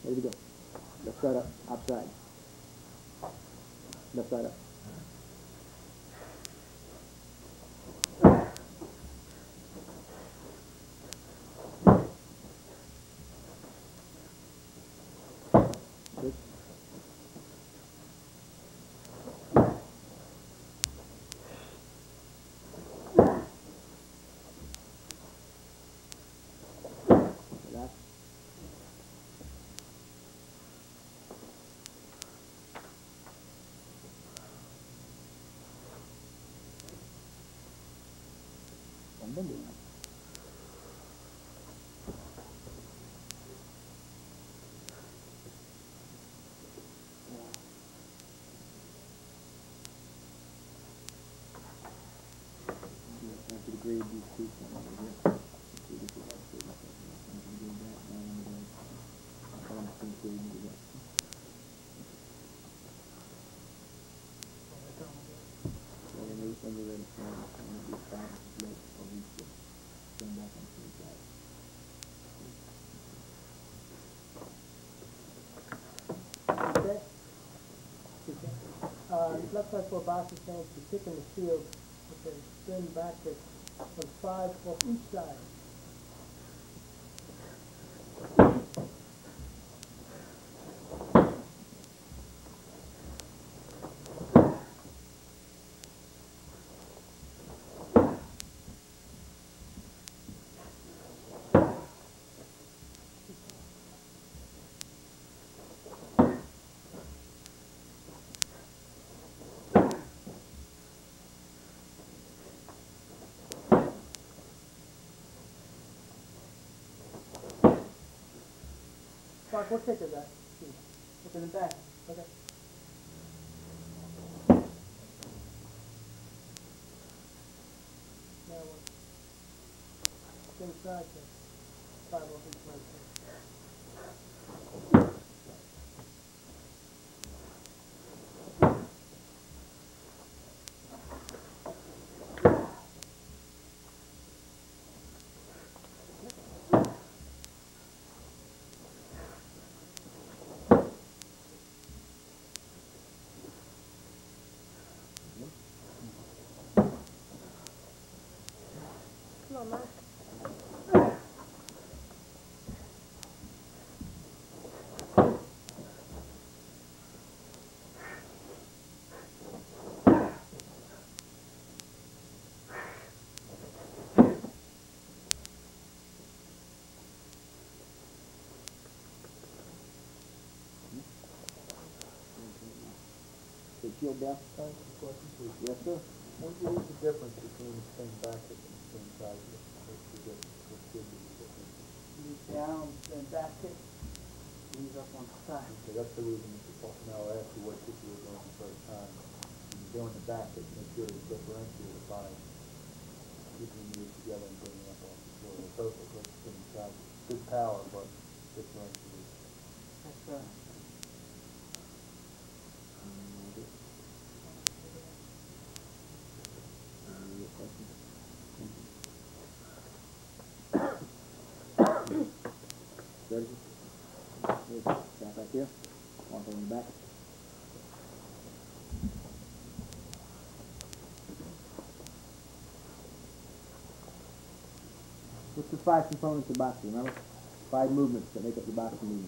Ready to go. Left side up, outside. Left side up. Good. Relax. Bend it. Grade these two over here. See, this is actually like that. I'm going to do that and I'm going to do that. So when you're ready for it, I'm going to do 5 split of each one. Turn back on to the side. Okay. It looks like for box is saying to kick in the field with a spin back kick on 5 of each side. Mark, what kick is that? Look in the back. Okay. Now what? Spin side kick. 5 off each side kick. Come on, Mark. So shield down. Yes, sir. What's the difference between the spin back kick and the spin side kick? What's the difference? What should be the difference? Knees down, then back kick. Knees up on the side. Okay, that's the reason Mr. Faulkner asked you what kick you were doing the first time. When you're doing the back kick, make sure it's differentiated by keeping your knees together and bringing it up off the floor. They're both a good spin side. Good power, but differentiated. That's right. Ready? Back right here. Walk over the back. What's the 5 components of boxing, remember? 5 movements that make up the boxing movement.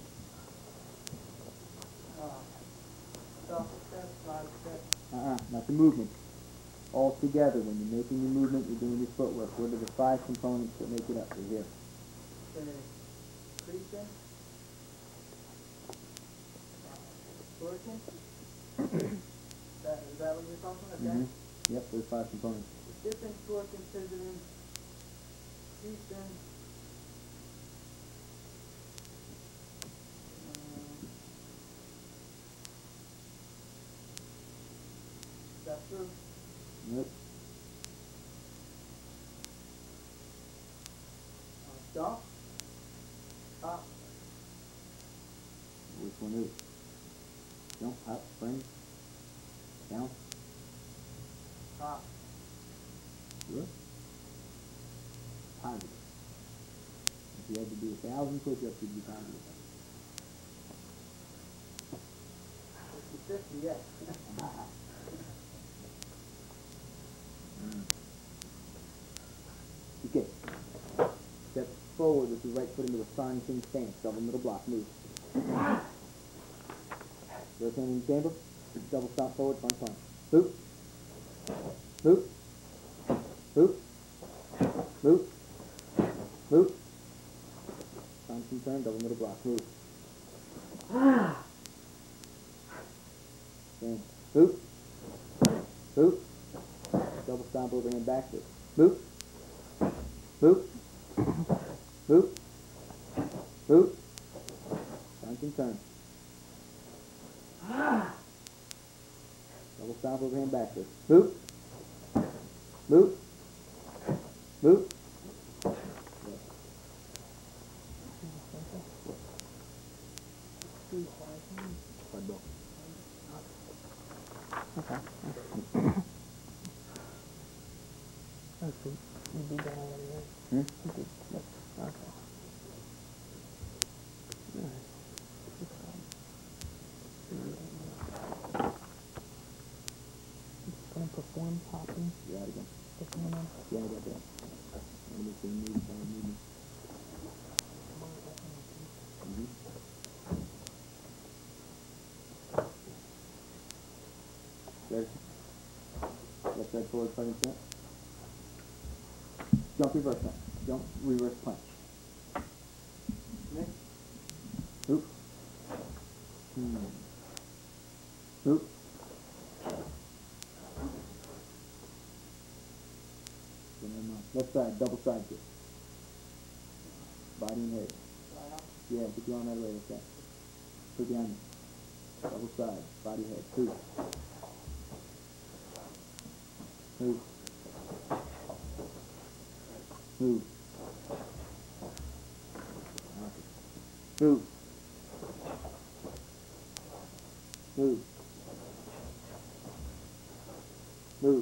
Stop step, side step. Not the movement. All together, when you're making your movement, you're doing your footwork. What are the 5 components that make it up? They're here. Creasing. Working. Is that what you're talking about? Mm-hmm. Yep, there's 5 components. Dipping, twerking, scissoring, creasing. Is that true? Yep. Jump. Hop. Which one is it? Jump, hop, spring, down. Hop. Good. Positive. If you had to do 1,000 push-ups, you'd be positive. 50, yes. Okay. Step forward with your right foot into a Sarnton stance. Double middle block. Move. Left hand in the chamber. Double stop forward. Front punch. Boot. Boot. Boot. Boot. Boot. Sarnton turn. Double middle block. Move. Then boot. Boot. Double stomp overhand backward. Boot. Boot. Boot. Boot. Sarnton turn. Double stomp overhand backward. Boot. Boot. Boot. Hard ball. Okay. That's good. You did that already, right? Hmm? You did. Okay. Alright. Just gonna perform popping. Yeah, again. Perform on. Yeah, I got that. I'm going to say move, movement. Mm-hmm. Ready? Left side forward, fighting step. Jump, reverse punch. Jump, reverse punch. Next. Hoop. Hoop. Left side, double side kick. Body and head. Yeah, keep your arm out of the way, like that. Put behind you. Double side, body, head. Hoop. Move. Move. Move. Move. Move.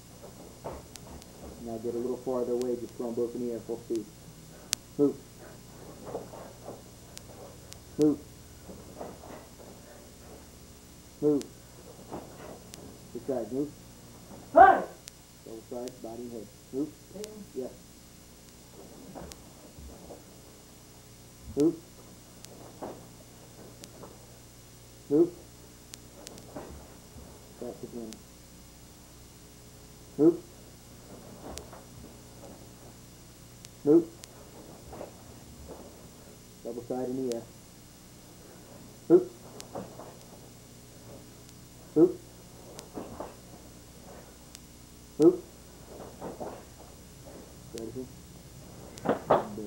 Now get a little farther away, just throw them both in the air, full speed. Move. Move. Move. This side, move. Hey! Double side, body and head. Move. Yeah. Move. Move. Back to one. Move. Move. Double side in the air. Move. Move. Move. Ready? Ready.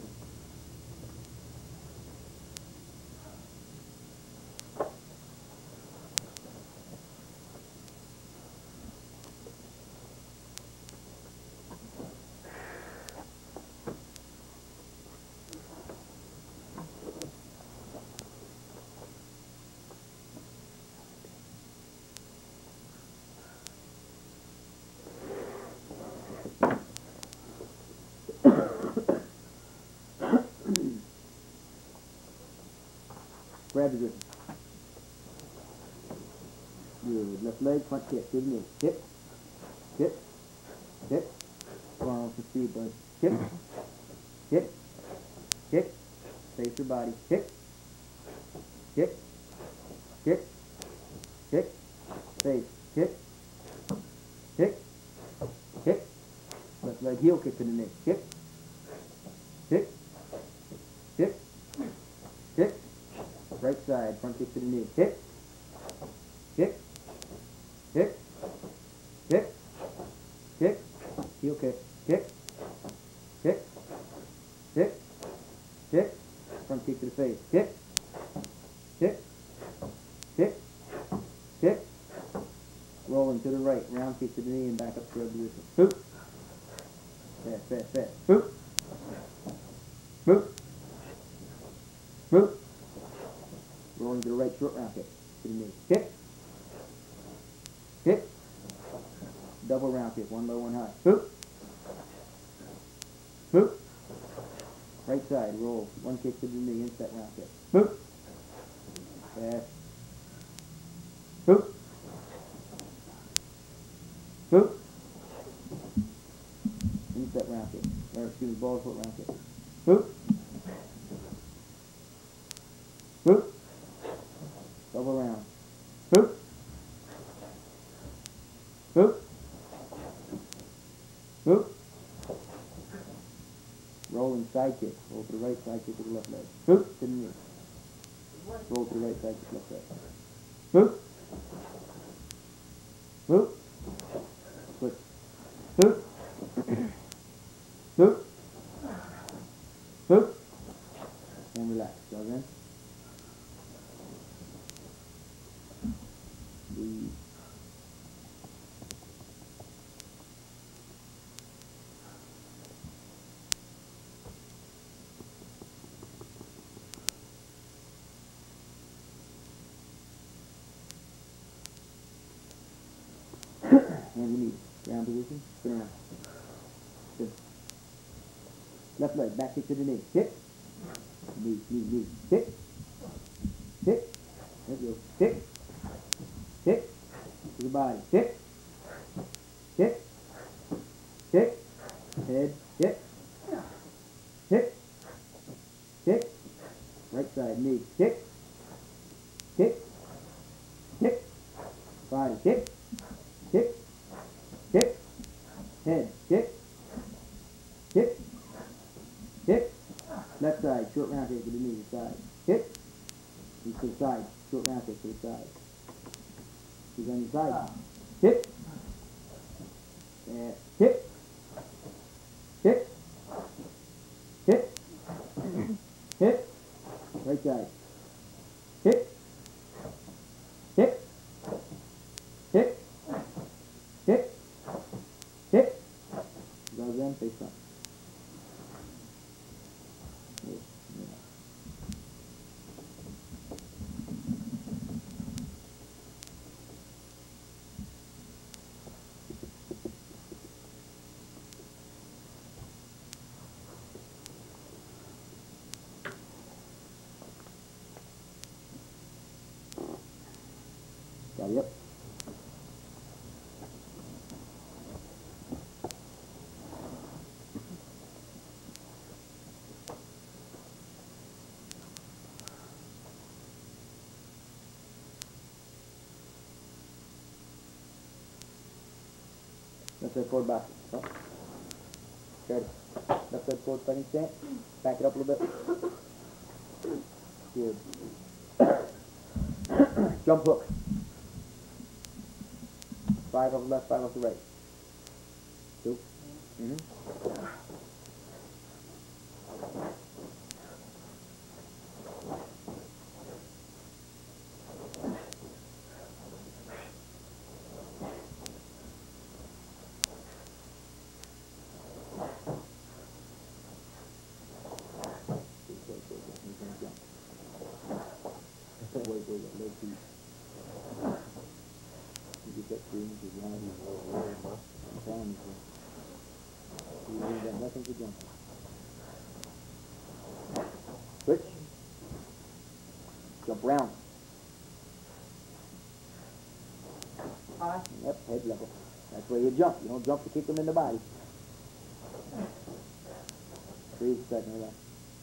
Grab your grip. Good. Left leg, front kick. Good knee. Kick. Kick. Kick. Long for speed, bud. Kick. Kick. Kick. Face your body. Kick. Kick. Kick. Kick. Face. Kick. Kick. Kick. Left leg heel kick to the knee. Kick. Kick. Kick. Kick. Right side, front kick to the knee. Kick. Kick. Kick. Kick. Kick. Heel kick. Kick. Kick. Kick. Kick. Front kick to the face. Kick. Kick. Kick. Kick. Rolling to the right. Round kick to the knee and back up to the position. Boop. Fast, fast, fast. Boop. Boop. Boop. Rolling to the right, short round kick to the knee. Kick. Kick. Double round kick, one low, one high. Boop. Boop. Right side, roll. One kick to the knee, inset round kick. Boop. Fast. Hoop. Hoop. Inset round kick. Or excuse me, ball foot round kick. Hoop. Hoop. Double round. Hoop. Hoop. Hoop. Rolling side kick. Roll to the right, side kick to the left leg. Hoop. To the knee. Roll to the right, side kick, left leg. Hoop. Hoop. Switch. Hoop. Hoop. Hoop. And relax. Go again. Breathe. Hands and knees. Ground position. Spin around. Good. Left leg. Back kick to the knee. Kick. Knee, knee, knee. Kick. Kick. Let's go. Kick. Kick. To the body. Kick. Kick. Kick. Head. Kick. Kick. Kick. Right side. Knee. Kick. Kick. Kick. Body. Kick. Kick. Kick. Head. Kick. Kick. Kick. Left side. Short round kick to the knee. Side. Kick. He's to the side. Short round kick to the side. He's on your side. Kick. And kick. Kick. Kick. Kick. Right side. Kick. Kick. Kick. Kick. Kick. Go again, face front. Got it, yep. Left side forward back. Oh. Good. Left side forward fighting stance. Back it up a little bit. Good. Jump hook. 5 off the left, 5 off the right. 2. Leg feet. You get that feeling because you have these little words, but I'm telling you, you ain't got nothing to jump on. Switch. Jump round. High. Yep, head level. That's where you jump. You don't jump to kick them in the body. Breathe a second, relax.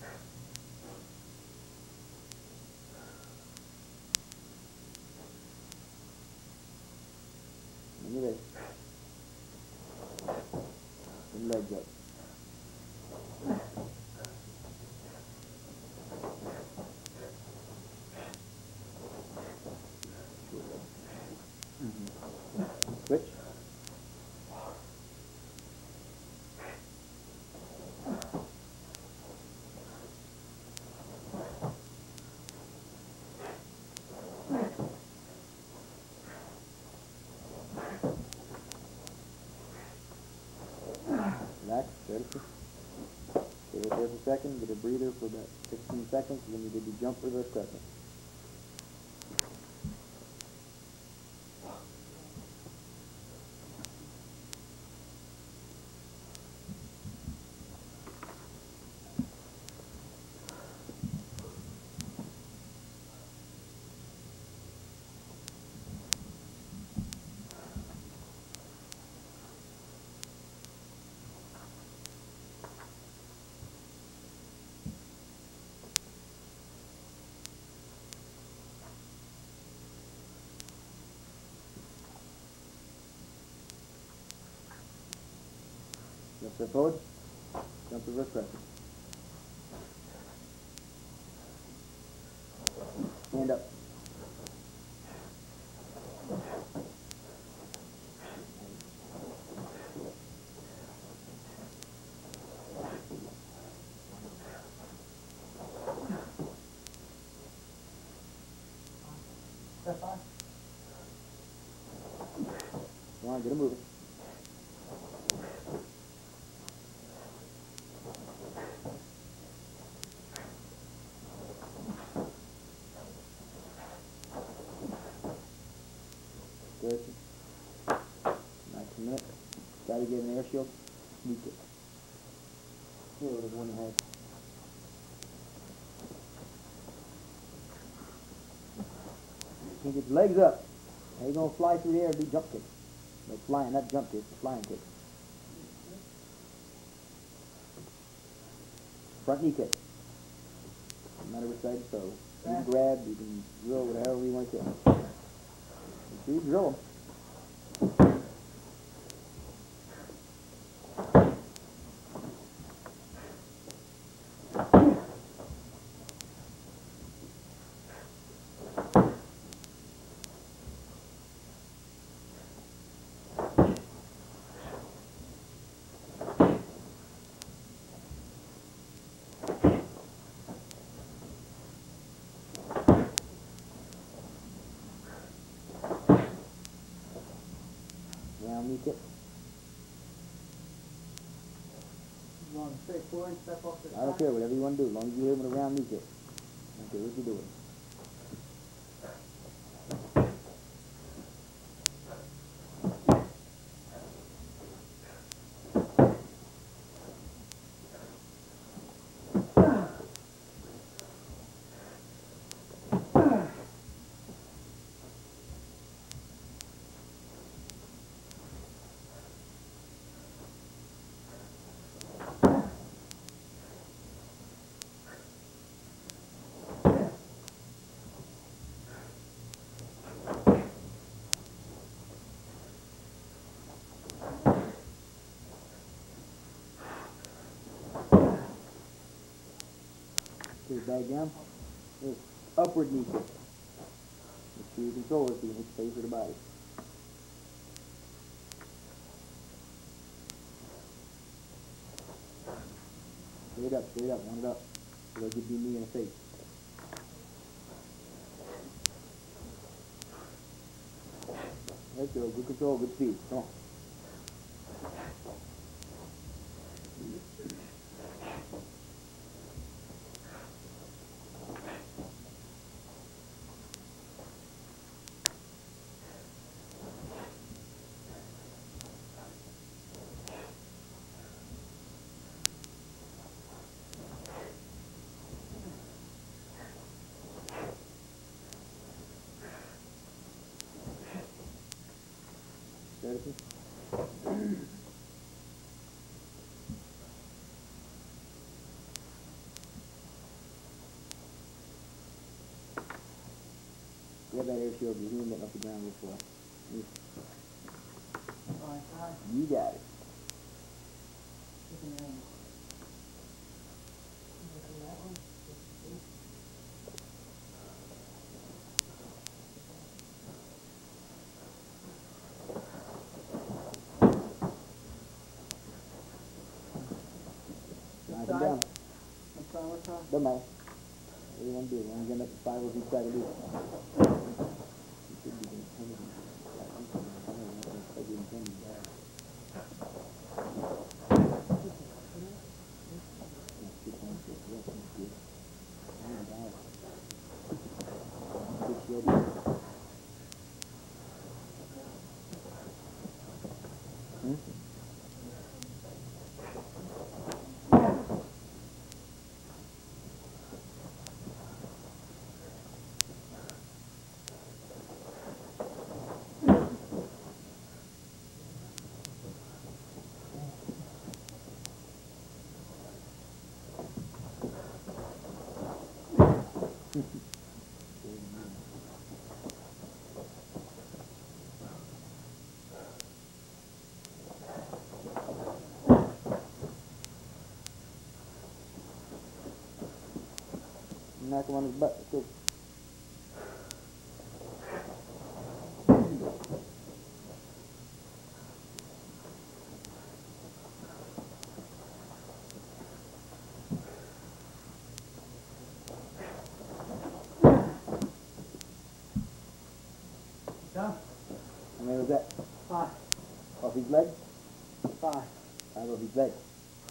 And you're ready. And legs up. Switch. Relax, ready? Stay right there for a second, get a breather for about 15 seconds, and then you did the jump reverse crescent. Left step forward. Jump reverse pressure. Stand up. Step five. Come on, get him moving. Good. Nice minute. Try to get an air shield. Sneak it. Here, whatever one you have. Can't get your legs up. How you gonna fly through the air and do jump kicks? No flying, not jump kicks, flying kicks. Front knee kick. No matter which side you throw. You can grab, you can drill, whatever you want to kick. Make sure you drill them. Round knee kick. You want to straight forward, step off the side? I don't care, whatever you want to do, as long as you hit him with a round knee kick. I don't care what you're doing. Put it back down. There's upward knee kick. Make sure you control it so you can hit the face of the body. Straight up, want it up. So they'll give you a knee in the face. Let's go, good control, good speed. Come on. Medicine. Grab that air shield, you're hearing it off the ground before. You got it. Knock him down. Doesn't matter. What do you want to do? You want to get up to 5 or you try to do it? You should be doing 10 of them. I didn't 10 of them. Knock him on his butt. Let's go. Down. How many was that? 5. Off his leg? 5. 5 off his leg.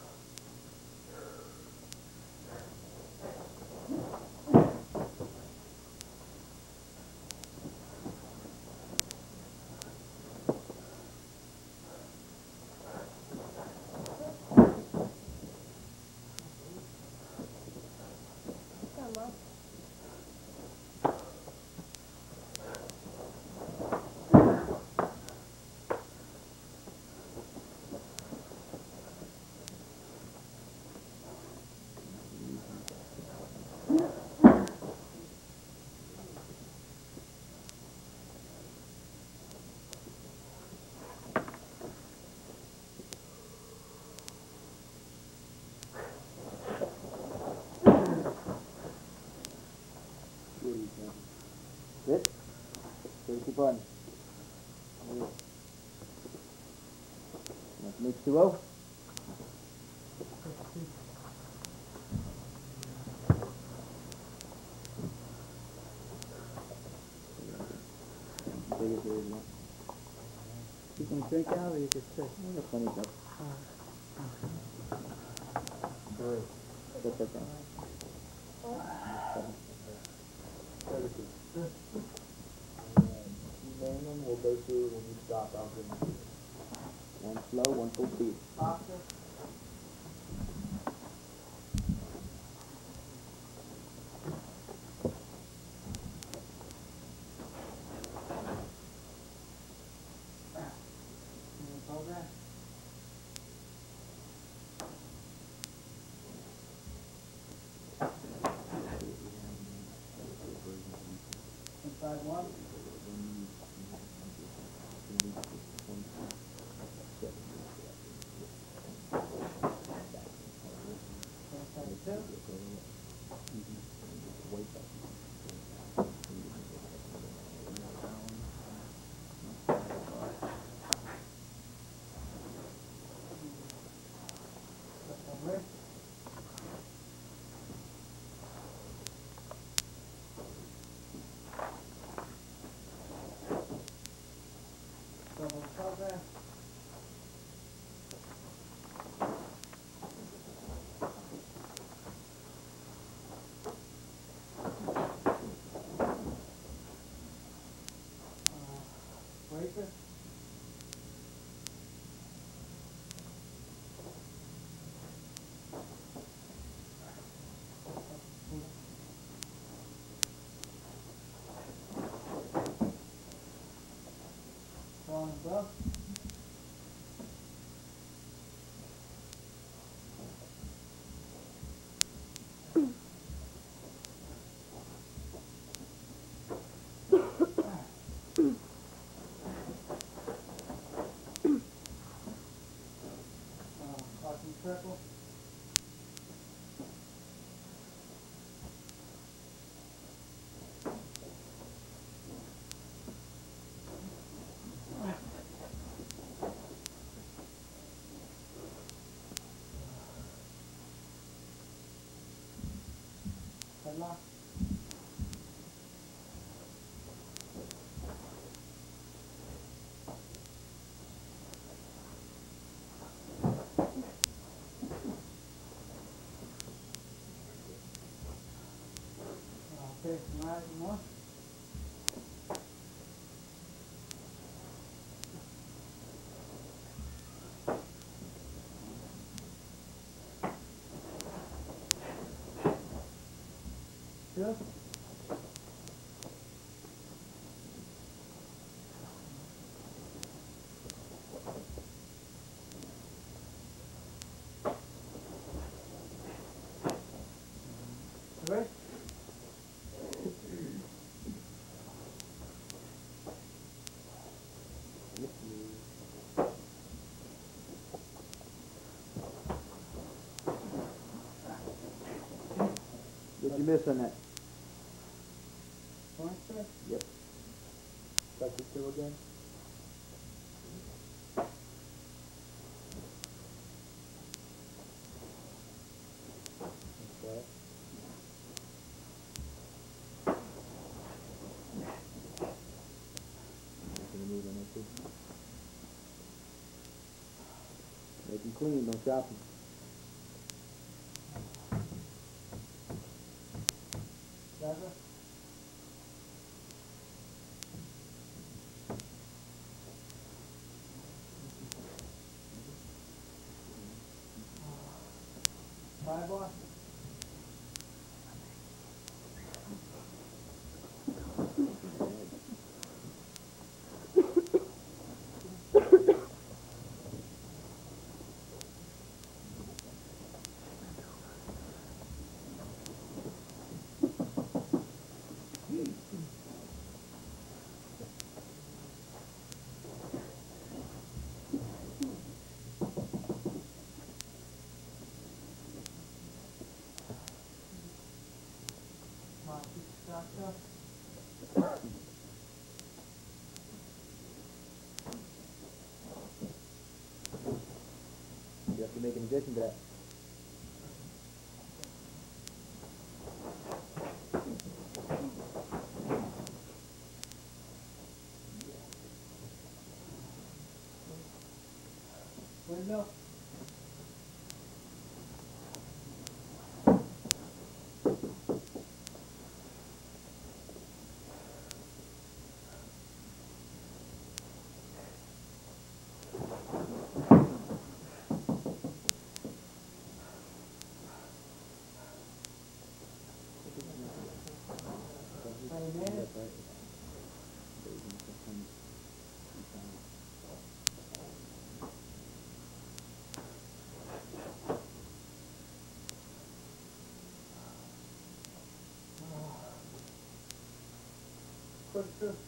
Sit. Keep on. Move 2-0. You can drink out or you can sit. I got plenty of stuff. That's okay. Name them, we'll go through, when you stop, I'll bring you. One slow, one full speed. Inside 1. Inside 2. Double progress. Braces. Drawing glove. Arcing circle. Headlock. Okay, right more. Good. Right. What'd you miss on that? Point, sir? Yep. Touch it two again. Okay. Making a move on that too. Make them clean, don't chop them. Leather? Sidewalk? Structure? You have to make an addition to that. Window? Amen. Picture?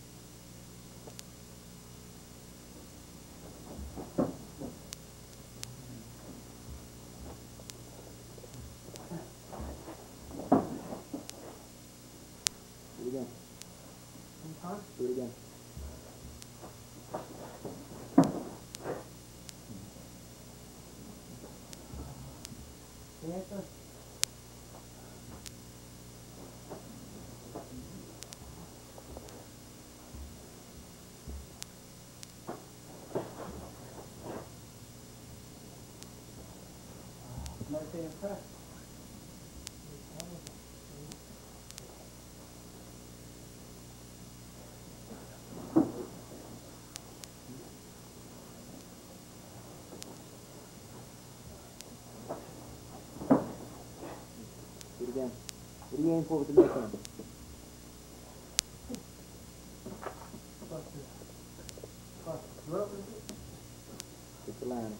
Do it again. Huh? Do it again. Answer? Meditating press. Do it again. What are you aiming for with the next one? Throat. Just the line.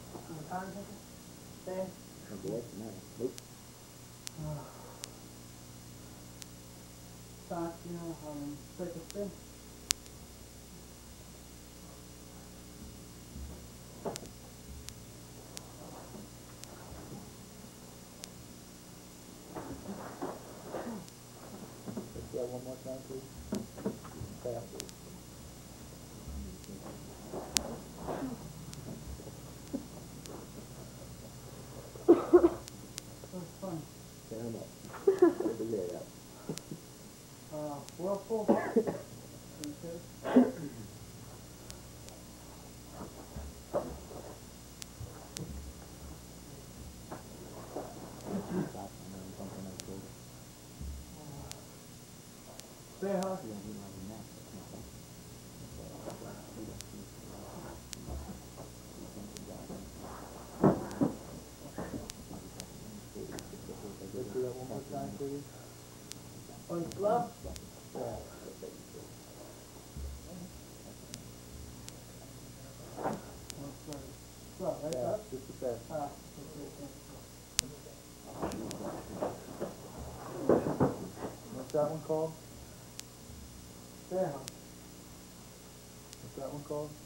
Stand. Okay, that's nice. Nope. Start, take a spin. Let's do that one more time, please. Faster. That's fun. Stand him up. Get the lid out. Whirlpool. Bear hug. Let's do that one more time, please. On glove. Yeah. Glove, right? Yeah, Glove? just a sec. What's that one called? Bear hug. What's that one called?